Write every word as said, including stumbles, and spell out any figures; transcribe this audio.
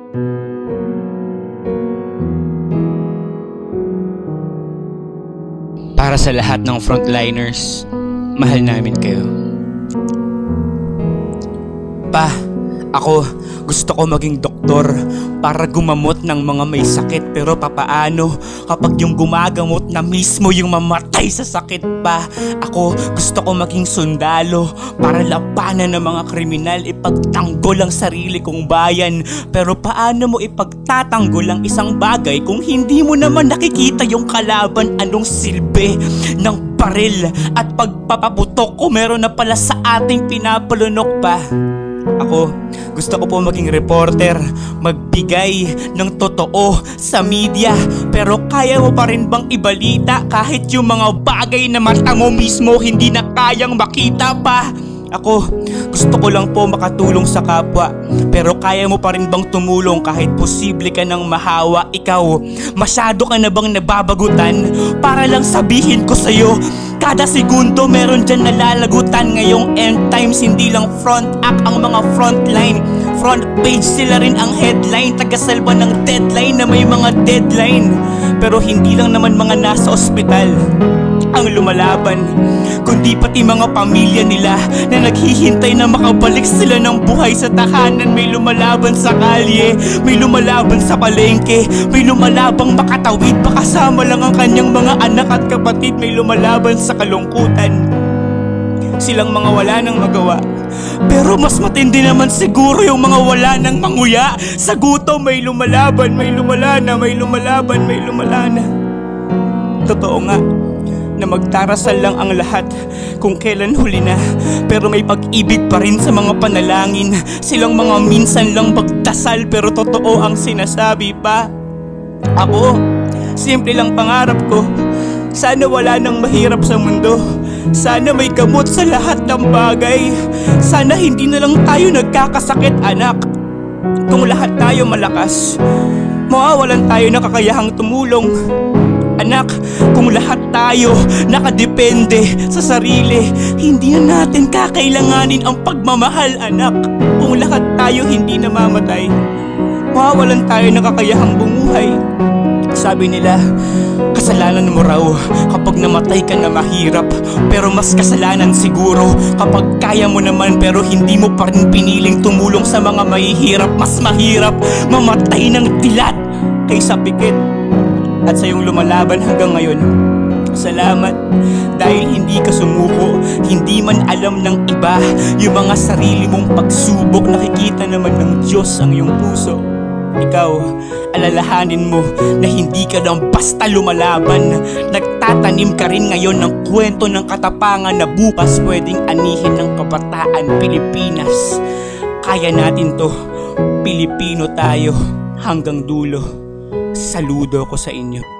Para sa lahat ng frontliners, mahal namin kayo. Pa, ako gusto ko maging doktor para gumamot ng mga may sakit. Pero papaano kapag yung gumagamot na mismo yung mamatay sa sakit pa? Ako gusto ko maging sundalo para labanan ng mga kriminal, ipagtanggol ang sarili kong bayan. Pero paano mo ipagtatanggol ang isang bagay kung hindi mo naman nakikita yung kalaban? Anong silbi ng baril at pagpapaputok kung meron na pala sa ating pinapalunok pa? Ako, gusto ko po maging reporter, magbigay ng totoo sa media. Pero kaya mo pa rin bang ibalita kahit yung mga bagay na mata mo mismo hindi na kayang makita pa? Ako, gusto ko lang po makatulong sa kapwa. Pero kaya mo pa rin bang tumulong kahit posible ka ng mahawa? Ikaw, masyado ka na bang nababagutan para lang sabihin ko sa'yo? Kada segundo meron dyan nalalagutan. Ngayong end times, hindi lang front act ang mga frontline, front page sila rin ang headline. Tagasalba ng deadline na may mga deadline. Pero hindi lang naman mga nasa ospital ang lumalaban, kundi pati mga pamilya nila na naghihintay na makabalik sila ng buhay sa tahanan. May lumalaban sa kalye, may lumalaban sa palengke, may lumalabang makatawid pa kasama lang ang kanyang mga anak at kapatid. May lumalaban sa kalungkutan, silang mga wala nang magawa. Pero mas matindi naman siguro yung mga wala nang manguya. Sa gutom may lumalaban, may lumalana, may lumalaban, may lumalana. Totoo nga na magdarasal lang ang lahat kung kailan huli na, pero may pag-ibig pa rin sa mga panalangin. Silang mga minsan lang magdasal pero totoo ang sinasabi pa. Ako, simple lang pangarap ko, sana wala nang mahirap sa mundo. Sana may gamot sa lahat ng bagay. Sana hindi na lang tayo nagkakasakit, anak. Kung lahat tayo malakas, mawawalan tayo na kakayahang tumulong. Anak, kung lahat tayo nakadepende sa sarili, hindi na natin kakailanganin ang pagmamahal, anak. Kung lahat tayo hindi namamatay, mawawalan tayo ng kakayahang bumuhay. Sabi nila, kasalanan mo raw kapag namatay ka na mahirap. Pero mas kasalanan siguro kapag kaya mo naman pero hindi mo pa rin piniling tumulong sa mga mahihirap. Mas mahirap mamatay ng dilat kaysa pikit. At sa iyong lumalaban hanggang ngayon, salamat dahil hindi ka sumuko. Hindi man alam ng iba yung mga sarili mong pagsubok. Nakikita naman ng Diyos ang iyong puso. Ikaw, alalahanin mo na hindi ka lang basta lumalaban. Nagtatanim ka rin ngayon ng kwento ng katapangan na bukas pwedeng anihin ng kabataan Pilipinas. Kaya natin to, Pilipino tayo hanggang dulo. Saludo ko sa inyo.